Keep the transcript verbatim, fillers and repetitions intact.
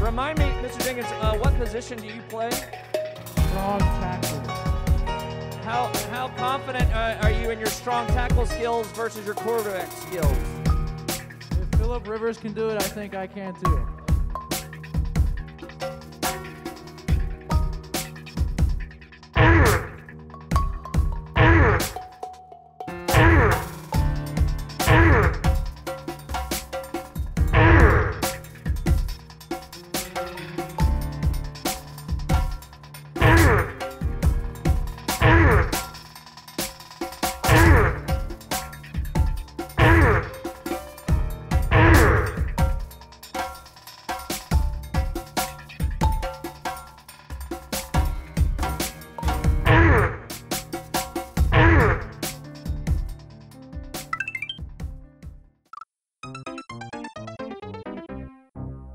remind me, Mister Jenkins, uh, what position do you play? Strong tackle. How how confident uh, are you in your strong tackle skills versus your quarterback skills? If Phillip Rivers can do it, I think I can too.